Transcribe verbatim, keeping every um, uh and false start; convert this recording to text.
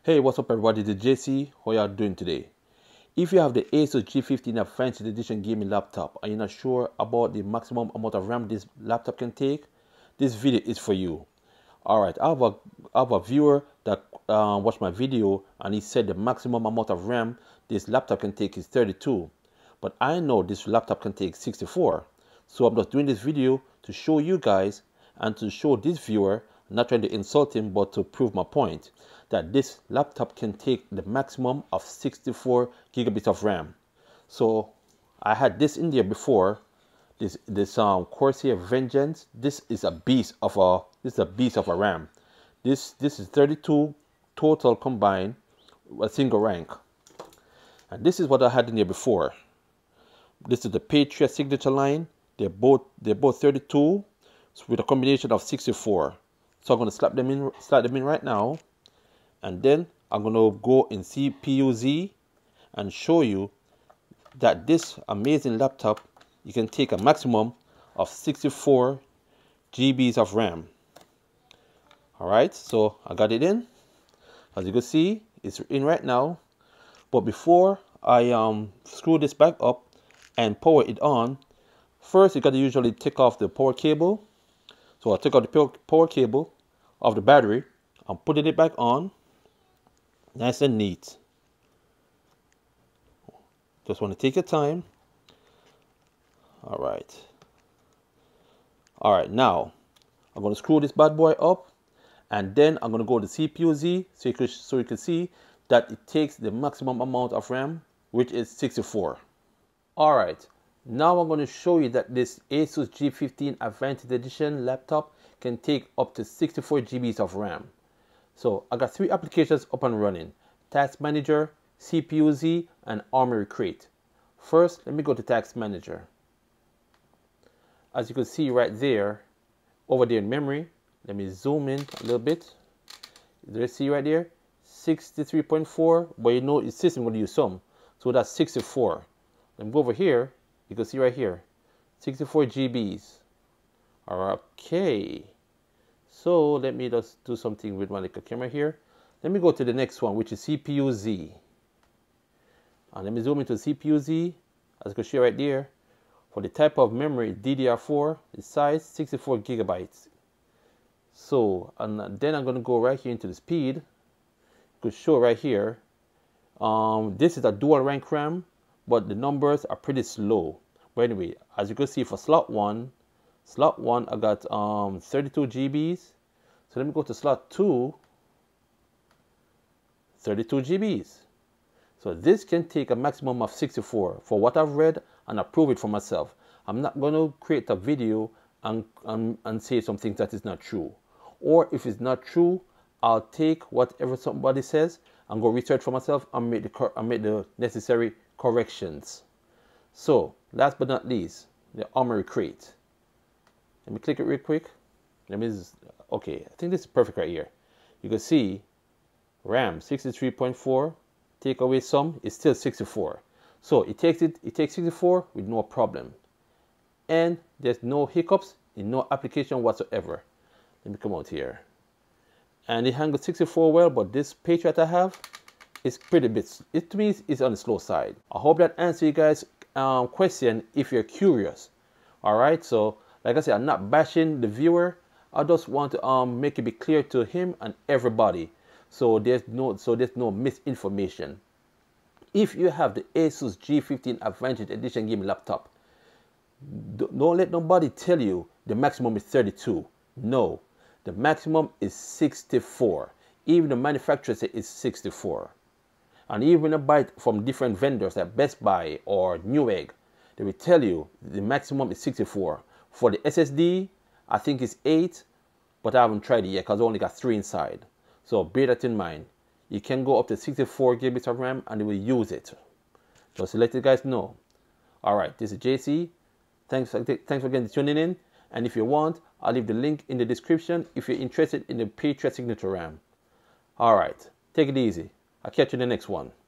Hey, what's up everybody, this is J C. How y'all doing today? If you have the Asus G fifteen Advantage Edition gaming laptop and you're not sure about the maximum amount of RAM this laptop can take, this video is for you. Alright, I, I have a viewer that uh, watched my video and he said the maximum amount of RAM this laptop can take is thirty-two. But I know this laptop can take sixty-four. So I'm just doing this video to show you guys and to show this viewer, not trying to insult him, but to prove my point, that this laptop can take the maximum of sixty-four gigabits of RAM. So I had this in there before, this this um Corsair Vengeance. This is a beast of a this is a beast of a RAM. This this is thirty-two total combined, a single rank. And this is what I had in there before. This is the Patriot signature line. They're both they're both thirty-two with a combination of sixty-four. So I'm going to slap them in slap them in right now. And then I'm going to go in C P U Z and show you that this amazing laptop, you can take a maximum of sixty-four G Bs of RAM. Alright, so I got it in. As you can see, it's in right now. But before I um, screw this back up and power it on, first you got to usually take off the power cable. So I'll take out the power cable of the battery. I'm putting it back on. Nice and neat. Just want to take your time. All right. All right, now I'm going to screw this bad boy up, and then I'm going to go to C P U Z so you can, so you can see that it takes the maximum amount of RAM, which is sixty-four. All right. Now I'm going to show you that this Asus G fifteen Advantage Edition laptop can take up to sixty-four G Bs of RAM. So I got three applications up and running: Task Manager, C P U Z, and Armoury Crate. First, let me go to Task Manager. As you can see right there, over there in memory, let me zoom in a little bit. You see right there, sixty-three point four, but you know the system going to use some. So that's sixty-four. Let me go over here. You can see right here, sixty-four G Bs. Okay. So let me just do something with my little camera here. Let me go to the next one, which is C P U Z. And let me zoom into C P U Z. As you can see right there, for the type of memory, D D R four, the size sixty-four gigabytes. So, and then I'm going to go right here into the speed. You could show right here. Um, this is a dual rank RAM, but the numbers are pretty slow. But anyway, as you can see for slot one, slot one I got um, thirty-two G Bs. So let me go to slot two, thirty-two G Bs. So this can take a maximum of sixty-four for what I've read, and I prove it for myself. I'm not going to create a video and, and, and say something that is not true. Or if it's not true, I'll take whatever somebody says and go research for myself and make the, and make the necessary corrections. So last but not least, the Armoury Crate. Let me click it real quick. Let me just, okay, I think this is perfect right here. You can see RAM sixty-three point four, take away some, it's still sixty-four. So it takes it, it takes sixty-four with no problem. And there's no hiccups in no application whatsoever. Let me come out here. And it handles sixty-four well, but this Patriot I have is pretty bit, it to me is on the slow side. I hope that answers you guys' um, question if you're curious. Alright, so like I said, I'm not bashing the viewer. I just want to um, make it be clear to him and everybody. So there's no so there's no misinformation. If you have the Asus G fifteen Advantage Edition gaming laptop, don't let nobody tell you the maximum is thirty-two. No, the maximum is sixty-four. Even the manufacturer says it's sixty-four. And even when you buy it from different vendors like Best Buy or Newegg, they will tell you the maximum is sixty-four. For the S S D, I think it's eight, but I haven't tried it yet because I only got three inside. So bear that in mind. You can go up to sixty-four gigabits of RAM and they will use it. Just to let you guys know. Alright, this is J C. Thanks, thanks for again tuning in. And if you want, I'll leave the link in the description if you're interested in the Patriot signature RAM. Alright, take it easy. I'll catch you in the next one.